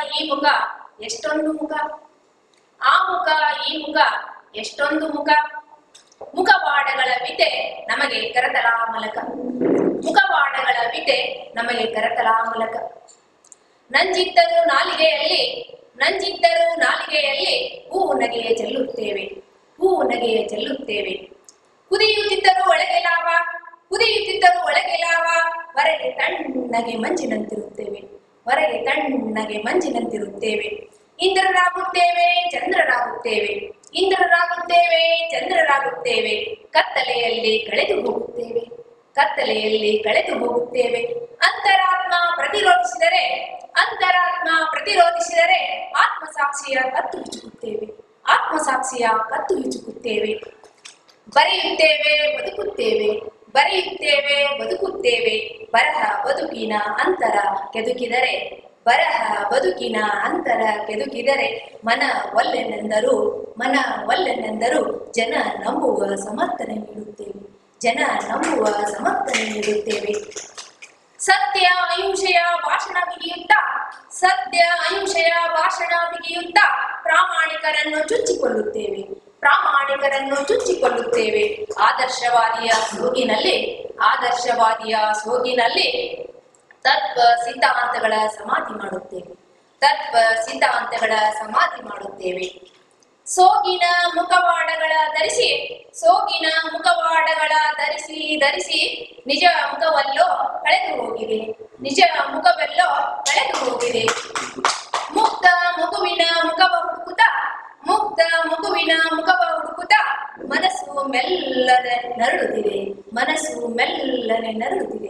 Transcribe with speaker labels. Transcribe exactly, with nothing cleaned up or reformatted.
Speaker 1: ಈ ಮುಖ ಎಷ್ಟೊಂದು ಮುಖ, ಆ ಮುಖ ಈ ಮುಖ ಎಷ್ಟೊಂದು ಮುಖ. ಮುಖವಾಡಗಳ ವಿತೆ ನಮಗೆ ಕರತಲಾ ಮಲಕ, ಮುಖವಾಡಗಳ ವಿತೆ ನಮಗೆ ಕರತಲಾ ಮಲಕ. ನಂಜಿದ್ದರು ನಾಲಿಗೆಯಲ್ಲಿ, ನಂಜಿದ್ದರು ನಾಲಿಗೆಯಲ್ಲಿ ಹೂ ನಗೆಯ ಚೆಲ್ಲುತ್ತೇವೆ, ಹೂ ನಗೆಯ ಚೆಲ್ಲುತ್ತೇವೆ. ಕುದಿಯುತ್ತಿದ್ದರು ಒಳಗೆ ಲಾವ, ಕುದಿಯುತ್ತಿದ್ದರು ಒಳಗೆ ಲಾವ, ಹೊರಗೆ ತಣ್ಣಗೆ ಮಂಜಿನಂತಿರುತ್ತೇವೆ, ಹೊರಗೆ ತಣ್ಣಗೆ ಮಂಜಿನಂತಿರುತ್ತೇವೆ. ಇಂದ್ರರಾಗುತ್ತೇವೆ ಚಂದ್ರರಾಗುತ್ತೇವೆ, ಇಂದ್ರರಾಗುತ್ತೇವೆ ಚಂದ್ರರಾಗುತ್ತೇವೆ. ಕತ್ತಲೆಯಲ್ಲಿ ಕಳೆದು ಹೋಗುತ್ತೇವೆ, ಕತ್ತಲೆಯಲ್ಲಿ ಕಳೆದು ಹೋಗುತ್ತೇವೆ. ಅಂತರಾತ್ಮ ಪ್ರತಿರೋಧಿಸಿದರೆ, ಅಂತರಾತ್ಮ ಪ್ರತಿರೋಧಿಸಿದರೆ ಆತ್ಮಸಾಕ್ಷಿಯ ಕತ್ತು ಹಿಚುಕುತ್ತೇವೆ, ಆತ್ಮಸಾಕ್ಷಿಯ ಕತ್ತು ಹಿಚುಕುತ್ತೇವೆ. ಬರೆಯುತ್ತೇವೆ ಬದುಕುತ್ತೇವೆ, ಬರೆಯುತ್ತೇವೆ ಬದುಕುತ್ತೇವೆ. ಬರಹ ಬದುಕಿನ ಅಂತರ ಕೆದುಕಿದರೆ, ಬರಹ ಬದುಕಿನ ಅಂತರ ಕೆದುಕಿದರೆ ಮನ ಒಲ್ಲೆನೆಂದರು, ಮನ ಒಲ್ಲೆನೆಂದರು ಜನ ನಂಬುವ ಸಮರ್ಥನೆ ನೀಡುತ್ತೇವೆ, ಜನ ನಂಬುವ ಸಮರ್ಥನೆ ನೀಡುತ್ತೇವೆ. ಸತ್ಯ ಅಹಿಂಸೆಯ ಭಾಷಣ ಬಿಗಿಯುತ್ತ, ಸತ್ಯ ಅಹಿಂಸೆಯ ಭಾಷಣ ಬಿಗಿಯುತ್ತ ಪ್ರಾಮಾಣಿಕರನ್ನು ಚುಚ್ಚಿಕೊಳ್ಳುತ್ತೇವೆ, ಪ್ರಾಮಾಣಿಕರನ್ನು ಚುಚ್ಚಿಕೊಳ್ಳುತ್ತೇವೆ. ಆದರ್ಶವಾದಿಯ ಸೋಗಿನಲ್ಲಿ, ಆದರ್ಶವಾದಿಯ ಸೋಗಿನಲ್ಲಿ ತತ್ವ ಸಿದ್ಧಾಂತಗಳ ಸಮಾಧಿ ಮಾಡುತ್ತೇವೆ, ತತ್ವ ಸಿದ್ಧಾಂತಗಳ ಸಮಾಧಿ ಮಾಡುತ್ತೇವೆ. ಸೋಗಿನ ಮುಖವಾಡಗಳ ಧರಿಸಿ, ಸೋಗಿನ ಮುಖವಾಡಗಳ ಧರಿಸಿ ಧರಿಸಿ ನಿಜ ಮುಖವಲ್ಲೋ ಕಳೆದು ಹೋಗಿದೆ, ನಿಜ ಮುಖವೆಲ್ಲೋ ಕಳೆದು ಹೋಗಿದೆ. ಮುಕ್ತ ಮಗುವಿನ ಮುಖವ ಹುಡುಕುತ್ತ, ಮುಕ್ತ ಮಗುವಿನ ಮುಖವ ಹುಡುಕುತ್ತ ಮನಸ್ಸು ಮೆಲ್ಲನೆ ನರಳುತ್ತಿದೆ, ಮನಸ್ಸು ಮೆಲ್ಲನೆ ನರಳುತ್ತಿದೆ.